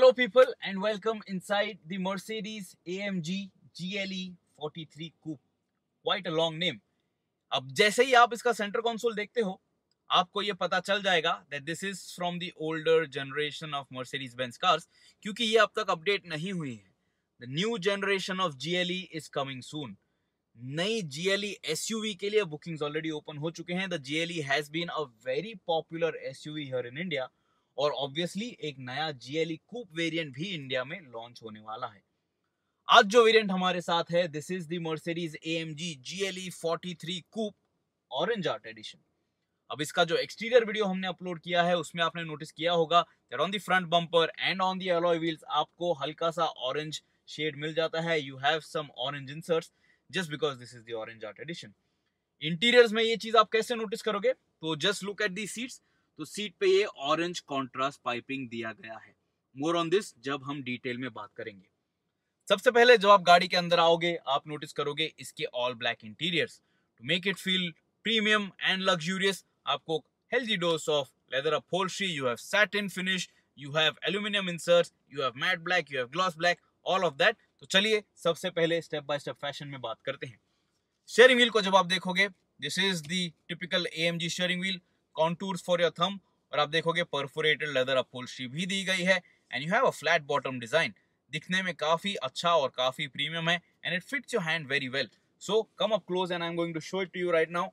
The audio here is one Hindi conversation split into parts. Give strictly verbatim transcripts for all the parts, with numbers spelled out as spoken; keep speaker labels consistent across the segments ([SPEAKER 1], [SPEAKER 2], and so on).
[SPEAKER 1] Hello people and welcome inside the Mercedes-A M G G L E forty-three Coupe. Quite a long name. अब जैसे ही आप इसका सेंटर कंसोल देखते हो आपको ये पता चल जाएगा that this is from the older generation of Mercedes-Benz cars, क्योंकि ये अब तक अपडेट नहीं हुई है. The new generation of G L E is coming soon. नई G L E S U V के लिए बुकिंग्स ऑलरेडी ओपन हो चुके हैं. The G L E has been a very popular S U V here in India. और ऑब्वियसली एक नया G L E coupe variant भी इंडिया में लॉन्च होने वाला है. आज जो वेरिएंट हमारे साथ है, this is the Mercedes-A M G G L E forty-three Coupe orange art edition. अब इसका जो एक्सटीरियर वीडियो हमने अपलोड किया है उसमें आपने नोटिस किया होगा that on the front bumper and on the alloy wheels आपको हल्का सा ऑरेंज शेड मिल जाता है. You have some orange inserts just because this is the orange art edition. Interiors में ये चीज आप कैसे नोटिस करोगे? तो just look at the seats. तो सीट पे ये ऑरेंज कॉन्ट्रास्ट पाइपिंग दिया गया है. मोर ऑन दिस जब हम डिटेल में बात करेंगे. सबसे पहले जब आप गाड़ी के अंदर आओगे आप नोटिस करोगे इसके all black interiors. To make it feel premium and luxurious आपको healthy dose of leather upholstery, you have satin finish, you have aluminium inserts, you have matt black, you have gloss black, all of that. तो चलिए सबसे पहले स्टेप बाय स्टेप फैशन में बात करते हैं. स्टीयरिंग व्हील को जब आप देखोगे this is the typical A M G steering wheel. Contours for your thumb और आप देखोगे परफोरेटेड लेदर अपहोल्स्ट्री भी दी गई है and you have a flat bottom design. दिखने में काफी अच्छा और काफी प्रीमियम है and it fits your hand very well. So come up close and I am going to show it to you right now.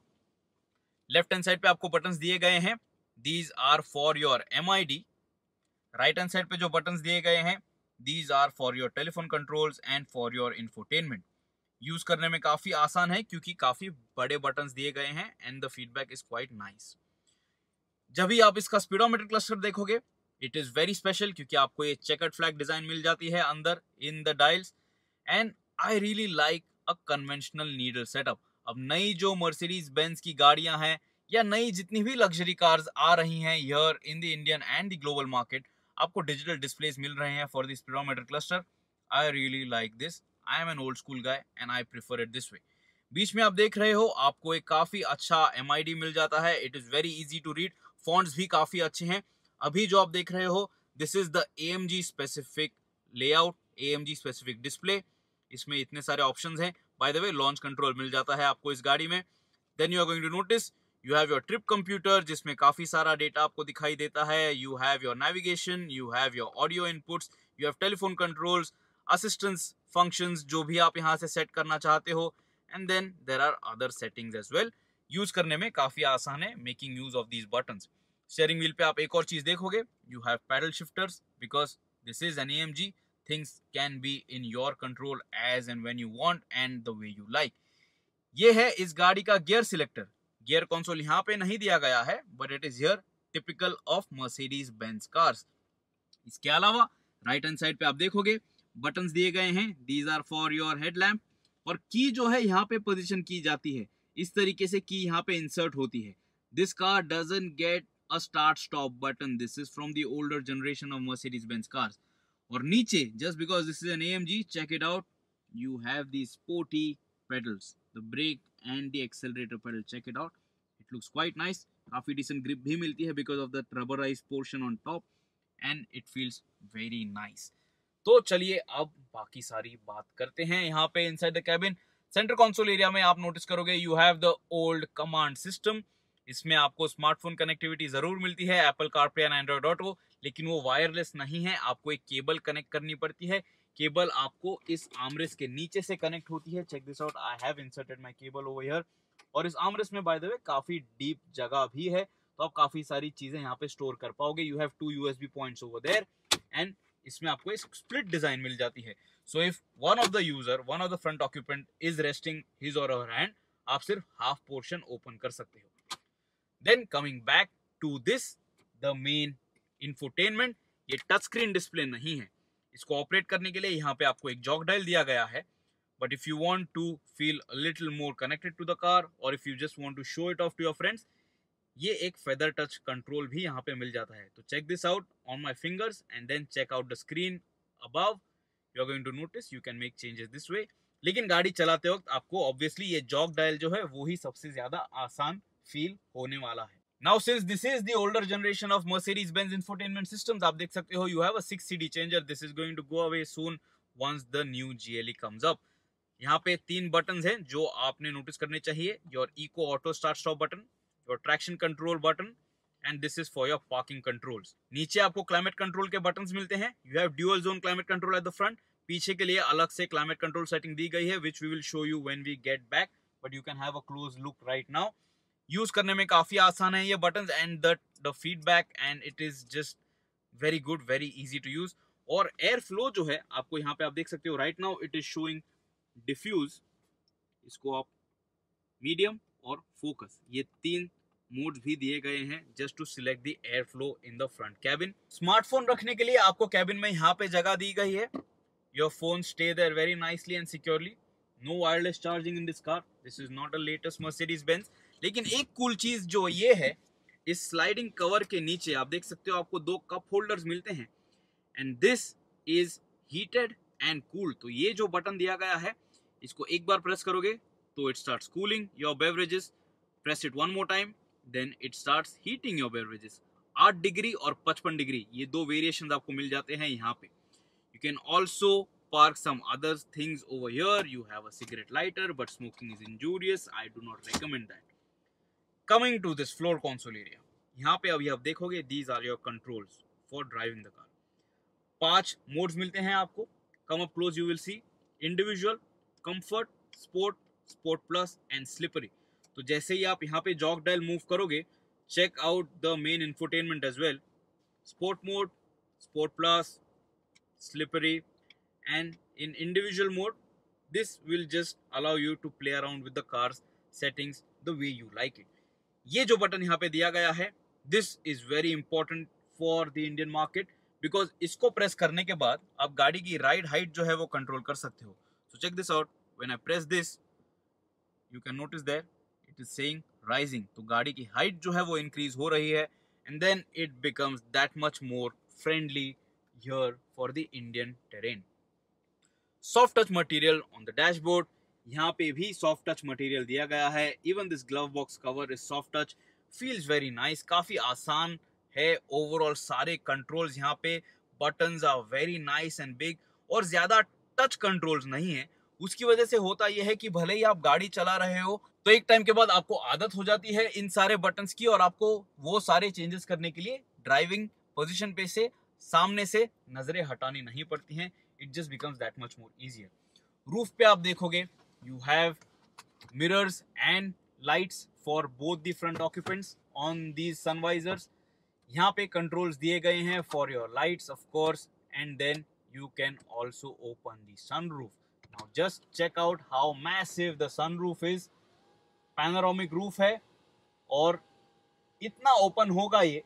[SPEAKER 1] Left hand side पे आपको बटन्स दिए गए हैं. These are for your M I D. Right hand side पे जो बटन्स दिए गए हैं these are for your telephone controls and for your infotainment. Use करने में काफी आसान है क्योंकि काफी बड़े बटन्स दिए गए हैं and the feedback is quite nice. जब भी आप इसका स्पीडोमीटर क्लस्टर देखोगे इट इज वेरी स्पेशल क्योंकि आपको ये चेकर्ड फ्लैग डिजाइन मिल जाती है अंदर in the dials and I really like a conventional needle setup. अब नई जो मर्सिडीज बेंज की गाड़ियां हैं या नई जितनी भी लग्जरी कार्स आ रही हैं here in the Indian and the global market आपको डिजिटल डिस्प्लेस मिल रहे हैं for the speedometer cluster. I really like this. I am an old school guy and I prefer it this way. बीच में आप देख रहे हो आपको एक काफी अच्छा M I D मिल जाता है. It is very easy to read. Fonts भी काफी अच्छे हैं. अभी जो आप देख रहे हो this is the A M G specific layout, A M G specific display. इसमें इतने सारे ऑप्शंस हैं. By the way launch control मिल जाता है आपको इस गाड़ी में. Then you are going to notice you have your trip computer जिसमें काफी सारा डेटा आपको दिखाई देता है. You have your navigation, you have your audio inputs, you have telephone controls, assistance functions जो भी आप यहाँ से सेट करना चाहते हो and then there are other settings as well. Use करने में काफी आसान है making use of these buttons. Steering wheel पे आप एक और चीज देखोगे you have paddle shifters because this is an A M G. Things can be in your control as and when you want and the way you like. ये है इस गाड़ी का गियर सिलेक्टर. गियर कंसोल यहाँ पे नहीं दिया गया है but it is here typical of Mercedes Benz cars. इसके अलावा राइट हैंड साइड पे आप देखोगे बटन्स दिए गए हैं. These are for your headlamp और की जो है यहाँ पे पोजीशन की जाती है. इस तरीके से की यहाँ पे इंसर्ट होती है. This car doesn't get a start stop button. This is from the older generation of Mercedes-Benz cars. और नीचे just because this is an A M G, check it out, you have the sporty pedals, the brake and the accelerator pedal. Check it out. It looks quite nice. काफी डिसेंट ग्रिप भी मिलती है because of the rubberized portion on top and it feels very nice. तो चलिए अब बाकी सारी बात करते हैं. यहाँ पे inside the cabin centre console area में आप नोटिस करोगे you have the old command system. इसमें आपको स्मार्टफोन कनेक्टिविटी जरूर मिलती है, Apple CarPlay and Android Auto, लेकिन वो वायरलेस नहीं है. आपको एक केबल कनेक्ट करनी पड़ती है. केबल आपको इस आर्मरेस्ट के नीचे से कनेक्ट होती है. Check this out, I have inserted my cable over here. और इस आर्मरेस्ट में बाय द वे काफी डीप जगह भी है तो आप काफी सारी चीजें यहाँ पे स्टोर कर पाओगे. You have two USB points over there and इसमें आपको एक स्प्लिट डिजाइन मिल जाती है. So if one of the user, one of the front occupant is resting his or her hand, आप सिर्फ हाफ पोर्शन ओपन कर सकते हो. Then coming back to this, the main infotainment. ये टच स्क्रीन डिस्प्ले नहीं है. इसको ऑपरेट करने के लिए यहाँ पे आपको एक जॉक डायल दिया गया है. But if you want to feel a little more connected to the car or if you just want to show it off to your friends, ये एक फेदर टच कंट्रोल भी यहाँ पे मिल जाता है. तो check this out on my fingers and then check out the screen above. You are going to notice you can make changes this way. लेकिन गाड़ी चलाते वक्त आपको ऑब्वियसली ये जॉक डायल जो है वो ही सबसे ज्यादा आसान फील होने वाला है. Now since this is the older generation of Mercedes-Benz infotainment systems, आप देख सकते हो you have a six C D changer. This is going to go away soon once the new G L E comes up. यहाँ पे तीन बटन्स हैं जो आपने नोटिस करने चाहिए. Your Eco Auto Start Stop button, your Traction Control button, and this is for your parking controls. नीचे आपको Climate Control के buttons मिलते हैं. You have Dual Zone Climate Control at the front. पीछे के लिए अलग से Climate Control setting दी गई है, which we will show you when we get back. But you can have a close look right now. Use करने में काफी आसान है ये buttons and the the feedback and it is just very good, very easy to use. और एयर फ्लो जो है आपको यहाँ पे आप देख सकते हो right now it is showing diffuse, इसको आप मीडियम और फोकस, ये तीन मोड्स भी दिए गए हैं just to select the air flow in the front cabin. Smartphone रखने के लिए आपको कैबिन में यहाँ पे जगह दी गई है. Your phone stay there very nicely and securely. No wireless charging in this car. This is not a latest Mercedes-Benz. लेकिन एक कूल चीज जो ये है, इस स्लाइडिंग कवर के नीचे आप देख सकते हो आपको दो कप होल्डर्स मिलते हैं and this is heated and cooled. तो ये जो बटन दिया गया है इसको एक बार प्रेस करोगे तो it starts cooling your beverages. Press it one more time then it starts heating your beverages. आठ डिग्री और पचपन डिग्री ये दो वेरिएशंस आपको मिल जाते हैं यहाँ पे. You can also park some other things over here. You have a cigarette lighter, but smoking is injurious. I do not recommend that. Coming to this floor console area, यहाँ पे अभी आप देखोगे these are your controls for driving the car. पांच मोड्स मिलते हैं आपको. Come up close, you will see individual, comfort, sport, sport plus and slippery. तो जैसे ही आप यहाँ पे jog dial move करोगे, check out the main infotainment as well. Sport mode, sport plus, slippery. And in individual mode, this will just allow you to play around with the car's settings the way you like it. ये जो बटन यहाँ पे दिया गया है, this is very important for the Indian market because इसको प्रेस करने के बाद आप गाड़ी की राइड हाइट जो है वो कंट्रोल कर सकते हो. So check this out. When I press this, you can notice there it is saying rising. तो गाड़ी की हाइट जो है वो इंक्रीज हो रही है and then it becomes that much more friendly here for the Indian terrain. Soft touch material on the dashboard, यहाँ पे भी सॉफ्ट टच मटेरियल दिया गया है. Even this glove box cover is soft touch, feels very nice, काफी आसान है. ओवरऑल सारे कंट्रोल्स यहाँ पे, buttons are very nice and big और ज्यादा टच कंट्रोल्स नहीं है. उसकी वजह से होता यह है कि भले ही आप गाड़ी चला रहे हो तो एक टाइम के बाद आपको आदत हो जाती है इन सारे बटन्स की और आपको वो सारे चेंजेस करने के लिए ड्राइविंग पोजिशन पे से सामने से नजरें हटानी नहीं पड़ती हैं. It just becomes that much more easier. Roof पे आप देखोगे you have mirrors and lights for both the front occupants on these sun visors. यहाँ पे controls दिए गए हैं for your lights of course and then you can also open the sunroof. Now just check out how massive the sunroof is. Panoramic roof है और इतना open होगा ये.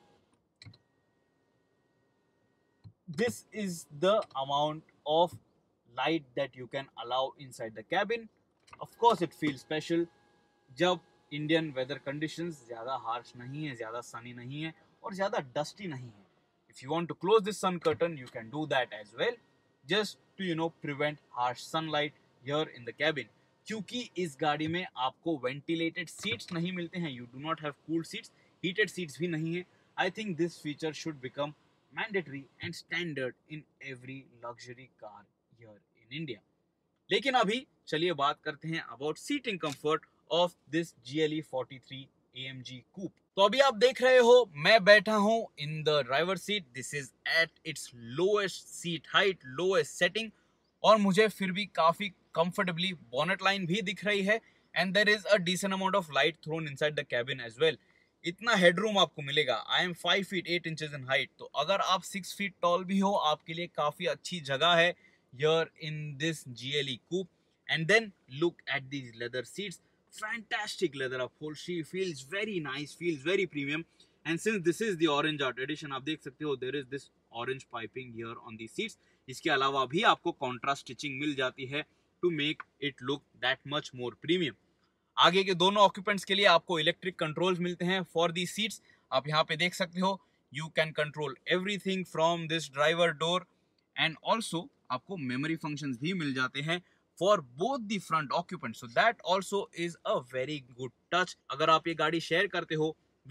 [SPEAKER 1] This is the amount of light that you can allow inside the cabin. Of course it feels special जब Indian weather conditions ज़्यादा harsh नहीं है, ज़्यादा sunny नहीं है और ज़्यादा dusty नहीं है. If you want to close this sun curtain, you can do that as well, just to you know prevent harsh sunlight here in the cabin. क्योंकि इस गाड़ी में आपको ventilated seats नहीं मिलते हैं, you do not have cooled seats, heated seats भी नहीं है. I think this feature should become mandatory and standard in every luxury car here in India. लेकिन अभी चलिए बात करते हैं about seating comfort of this G L E forty-three A M G Coupe. तो अभी आप देख रहे हो मैं बैठा हूं in the driver seat. This is at its lowest seat height, lowest setting और मुझे फिर भी काफी comfortably bonnet line भी दिख रही है and there is a decent amount of light thrown inside the cabin as well. इतना हेडरूम आपको मिलेगा. I am five feet eight inches in height, तो अगर आप सिक्स फीट टॉल भी हो आपके लिए काफी अच्छी जगह है here in this G L E Coupe. And then look at these leather seats. Fantastic leather upholstery, feels very nice, feels very premium. And since this is the orange art edition, आप देख सकते हो there is this orange piping here on these seats. इसके अलावा भी आपको contrast stitching मिल जाती है to make it look that much more premium. आगे के दोनों ऑक्यूपेंट्स के लिए आपको इलेक्ट्रिक कंट्रोल्स मिलते हैं फॉर दी सीट्स. आप यहाँ पे देख सकते हो you can control everything from this driver door and also आपको मेमोरी फंक्शंस भी मिल जाते हैं for both the front occupants. So that also is a very good touch. अगर आप ये गाड़ी शेयर करते हो with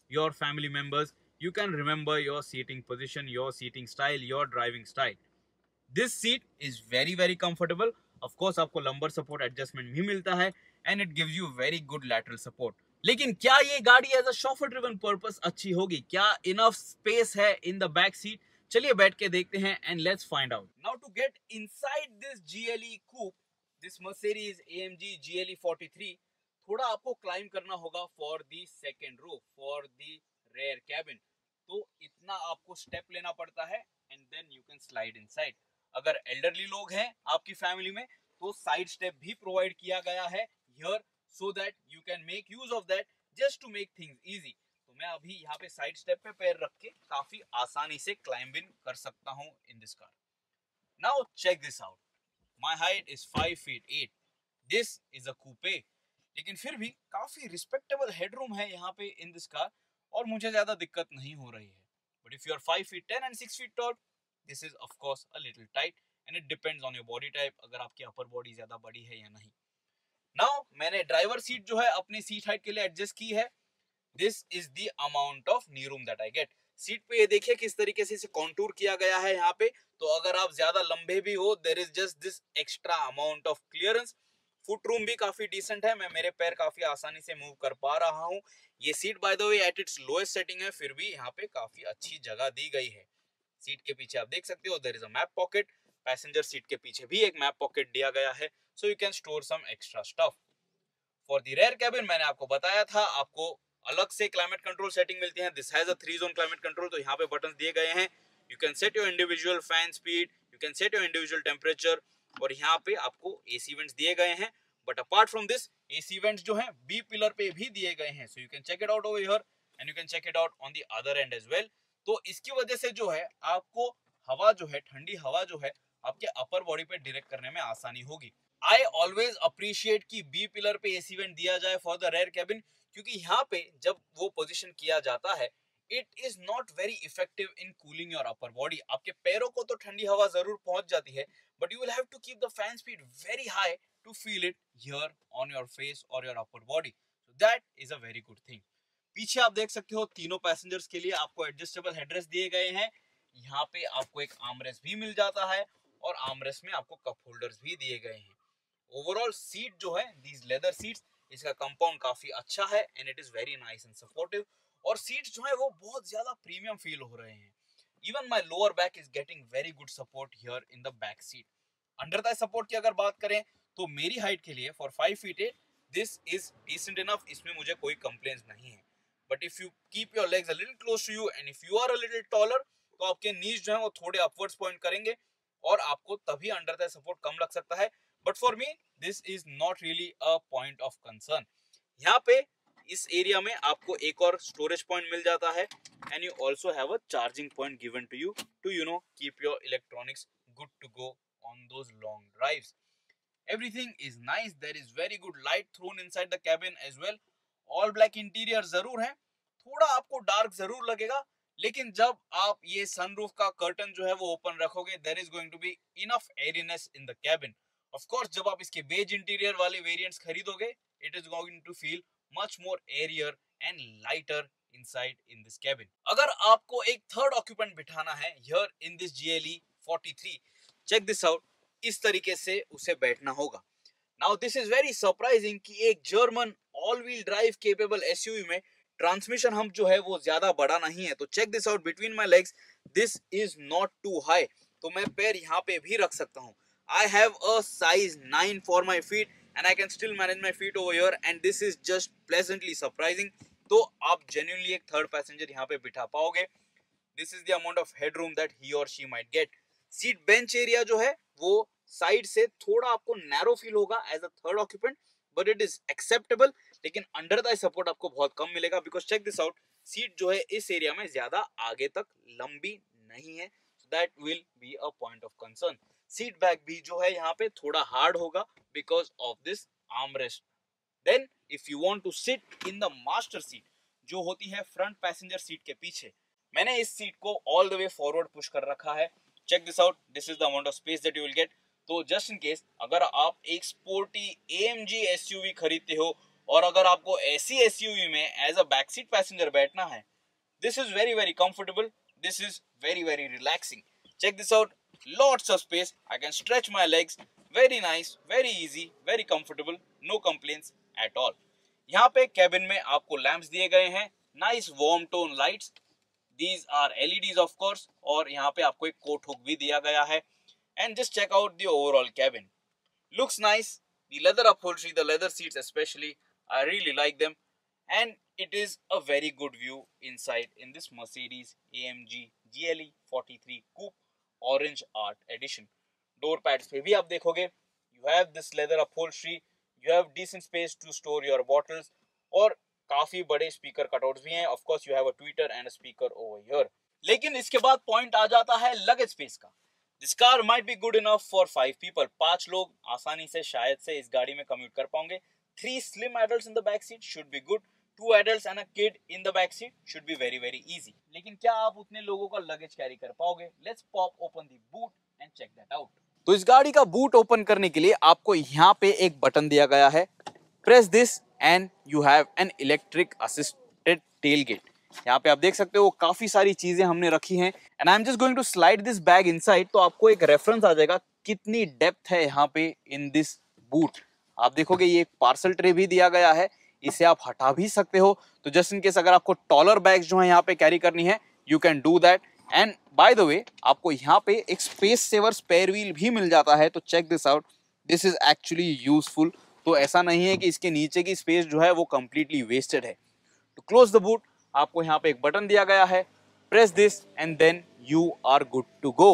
[SPEAKER 1] your family members, you can remember your seating position, your seating style, your driving style. This seat is very very comfortable. Of course आपको lumbar support adjustment भी मिलता है and it gives you very good lateral support. लेकिन क्या ये गाड़ी as a chauffeur driven purpose अच्छी होगी? क्या इनफ स्पेस है इन द बैक सीट? चलिए बैठ के देखते हैं and let's find out. Now to get inside this G L E coupe, दिस Mercedes A M G G L E forty-three, थोड़ा आपको क्लाइम करना होगा for the second row, for the rear cabin. तो इतना आपको स्टेप लेना पड़ता है and then you can slide inside. अगर एल्डरली लोग हैं आपकी फैमिली में तो साइड स्टेप भी प्रोवाइड किया गया है here, so that you can make use of that just to make things easy. तो मैं अभी यहाँ पे साइड स्टेप पे पैर रख के काफी आसानी से क्लाइंब इन कर सकता हूँ in this car. Now check this out. My height is five feet eight. This is a coupe. लेकिन फिर भी काफी respectable headroom है यहाँ पे in this car और मुझे ज्यादा दिक्कत नहीं हो रही है. But if you are five feet ten and six feet tall, this is of course a little tight and it depends on your body type, अगर आपकी upper body ज्यादा बड़ी है या नहीं. नाउ मैंने ड्राइवर सीट जो है अपनी सीट हाइट के लिए एडजस्ट की है. This is the amount of knee room that I get. Seat पे ये देखिए किस तरीके से इसे कॉन्टूर किया गया है यहाँ पे. तो अगर आप ज्यादा लंबे भी हो, there is just this extra amount of clearance. Foot room भी काफी डिसेंट है, मैं मेरे पैर काफी आसानी से मूव कर पा रहा हूँ. ये seat by the way at its lowest setting है, फिर भी यहाँ पे काफी अच्छी जगह दी गई है. सीट के पीछे आप देख सकते हो there is a map pocket. Passenger seat के पीछे भी एक मैप पॉकेट दिया गया है, so you can store some extra stuff. For the rear cabin मैंने आपको बताया था आपको अलग से क्लाइमेट कंट्रोल सेटिंग मिलती है. This has a three zone climate control. तो यहाँ पे बटन दिए गए हैं. You can set your individual fan speed, you can set your individual temperature और यहाँ पे आपको A C vents दिए गए हैं. But apart from this, A C vents जो हैं B pillar पे भी दिए गए हैं. So you can check it out over here and you can check it out on the other end as well. तो इसकी वजह से जो है आपको हवा जो है, ठंडी हवा जो है आपके अपर बॉडी पे डायरेक्ट करने में आसानी होगी. आई ऑलवेज अप्रिशिएट कि बी पिलर पे एसी वेंट दिया जाए फॉर द रेयर कैबिन, क्योंकि यहाँ पे जब वो पोजीशन किया जाता है it is not very effective in cooling your upper body. आपके पैरों को तो ठंडी हवा जरूर पहुंच जाती है, but you will have to keep the fan speed very high to feel it here on your face और your upper body. So that is a very good thing. पीछे आप देख सकते हो तीनों पैसेंजर्स के लिए आपको एडजस्टेबल हेडरेस्ट दिए गए हैं. यहाँ पे आपको एक आर्मरेस्ट भी मिल जाता है और आर्मरेस्ट में आपको कप होल्डर्स भी दिए गए हैं. ओवरऑल सीट जो है दीज लेदर सीट्स, इसका कंपाउंड काफी अच्छा है and it is very nice and supportive. और सीट्स जो है वो बहुत ज्यादा प्रीमियम फील हो रहे हैं. Even my lower back is getting very good support here in the back seat. Under thigh support की अगर बात करें तो मेरी हाइट के लिए for five feet eight this is decent enough. इसमें मुझे कोई कंप्लेंट्स नहीं है. But if you keep your legs a little close to you and if you are a little taller तो आपके नीज जो है वो थोड़े अपवर्ड्स पॉइंट करेंगे और आपको तभी अंडर थाई सपोर्ट कम लग सकता है. But for me this is not really a point of concern. यहाँ पे इस एरिया में आपको एक और स्टोरेज पॉइंट मिल जाता है and you also have a charging point given to you to you know keep your electronics good to go on those long drives. Everything is nice. There is very good light thrown inside the cabin as well. All black interior जरूर है, थोड़ा आपको डार्क जरूर लगेगा, लेकिन जब आप ये सनरूफ का कर्टन जो है वो ओपन रखोगे there is going to be enough airiness in the cabin. Of course जब आप इसके बेज इंटीरियर वाले वेरिएंट्स खरीदोगे it is going to feel much more airier and lighter inside in this cabin. अगर आपको एक थर्ड ऑक्यूपेंट बिठाना है here in this G L E forty-three, check this out. इस तरीके से उसे बैठना होगा. Now this is very surprising कि एक German all wheel drive capable SUV में ट्रांसमिशन हम जो है वो ज्यादा बड़ा नहीं है. तो check this out between my legs, this is not too high. तो मैं पैर यहाँ पे भी रख सकता हूँ. I have a size nine for my feet and I can still manage my feet over here and this is just pleasantly surprising. तो आप जेन्युइनली एक थर्ड पैसेंजर यहाँ पे बिठा पाओगे. This is the amount of headroom that he or she might get. Seat bench area जो है वो साइड से थोड़ा आपको नैरो फील होगा as a third occupant, but it is acceptable. लेकिन अंडर थाई सपोर्ट आपको बहुत कम मिलेगा because check this out, seat जो है इस एरिया में ज्यादा आगे तक लंबी नहीं है. So that will be a point of concern. Seat back भी जो है यहाँ पे थोड़ा हार्ड होगा because of this armrest. Then if you want to sit in the master seat जो होती है फ्रंट पैसेंजर सीट के पीछे, मैंने इस सीट को all the way forward push कर रखा है. Check this out, this is the amount of space that you will get. तो जस्ट इन केस अगर आप एक sporty A M G SUV खरीदते हो और अगर आपको ऐसी एसयूवी में as a back seat passenger बैठना है, this is very very comfortable. This is very very relaxing. Check this out. Lots of space. I can stretch my legs. Very nice, very easy, very comfortable. No complaints at all. यहाँ पे कैबिन में आपको लैंप्स दिए गए हैं. Nice warm tone lights. These are L E Ds of course. और यहाँ पे आपको एक कोट हुक भी दिया गया है. And just check out the overall cabin. Looks nice. The leather upholstery, the leather seats especially, I really like them. And it is a very good view inside in this Mercedes-A M G G L E forty-three Coupe Orange Art Edition. Door pads पे भी आप देखोगे, you have this leather upholstery, you have decent space to store your bottles, और काफी बड़े स्पीकर कटआउट्स भी हैं. Of course, you have a tweeter and a speaker over here. लेकिन इसके बाद पॉइंट आ जाता है लगेज स्पेस का. This car might be good enough for five people. पांच लोग आसानी से शायद से इस गाड़ी में कम्यूट कर पाओगे. Three slim adults in the back seat should be good. Two adults and a kid in the back seat should be very very easy. लेकिन क्या आप उतने लोगों का लगेज कैरी कर पाओगे? Let's pop open the boot and check that out. तो इस गाड़ी का बूट ओपन करने के लिए आपको यहाँ पे एक बटन दिया गया है. Press this and you have an electric assisted tailgate. यहाँ पे आप देख सकते हो काफी सारी चीजें हमने रखी हैं. And I am just going to slide this bag inside, तो आपको एक रेफरेंस आ जाएगा कितनी डेप्थ है यहाँ पे इन दिस बूट. आप देखोगे ये एक पार्सल ट्रे भी दिया गया है, इसे आप हटा भी सकते हो. तो जस्ट इन केस अगर आपको टॉलर बैग्स जो है यहाँ पे कैरी करनी है, you can do that. And by the way आपको यहाँ पे एक स्पेस सेवर स्पेयर व्हील भी मिल जाता है. तो check this out, this is actually useful. तो ऐसा नहीं है कि इसके नीचे की स्पेस जो है वो कंप्लीटली वेस्टेड है. टू क्लोज द बूट आपको यहाँ पे एक बटन दिया गया है. Press this and then you are good to go.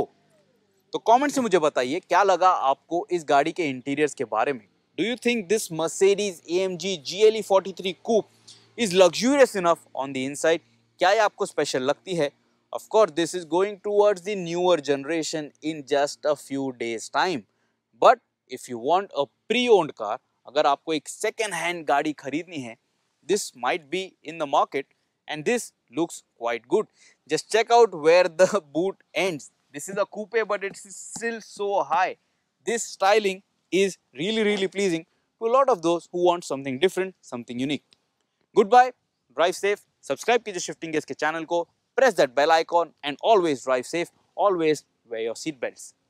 [SPEAKER 1] तो कमेंट से मुझे बताइए क्या लगा आपको इस गाड़ी के इंटीरियर्स के बारे में. Do you think this Mercedes A M G G L E forty-three Coupe is luxurious enough on the inside? क्या ये आपको स्पेशल लगती है? Of course, this is going towards the newer generation in just a few days time. But if you want a pre-owned car, अगर आपको एक second hand गाड़ी खरीदनी है, this might be in the market. And this looks quite good. Just check out where the boot ends. This is a coupe, but it's still so high. This styling is really, really pleasing to a lot of those who want something different, something unique. Goodbye, drive safe. Subscribe कीजिए Shifting Gears के channel को. Press that bell icon and always drive safe. Always wear your seat belts.